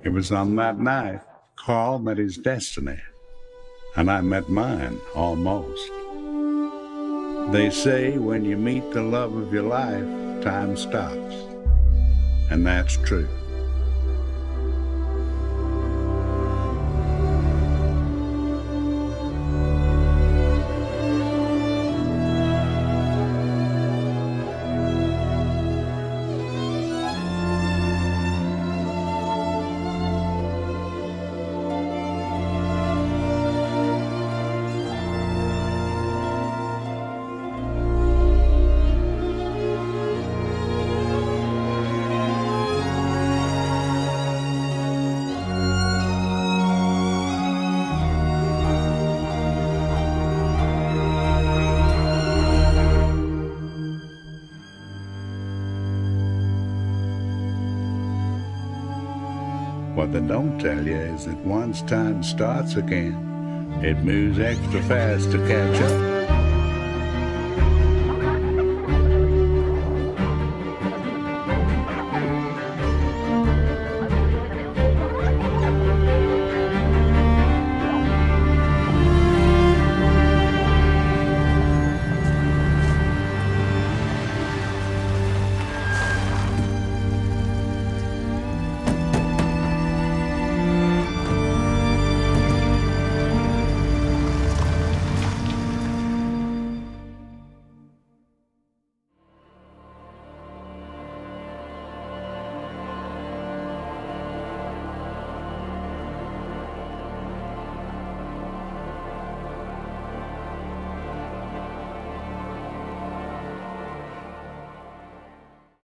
It was on that night Carl met his destiny, and I met mine almost. They say when you meet the love of your life, time stops, and that's true. What they don't tell you is that once time starts again, it moves extra fast to catch up.